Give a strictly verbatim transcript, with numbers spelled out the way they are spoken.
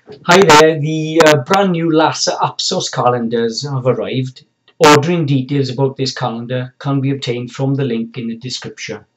Hi there, the uh, brand new Lhasa Apsos calendars have arrived. Ordering details about this calendar can be obtained from the link in the description.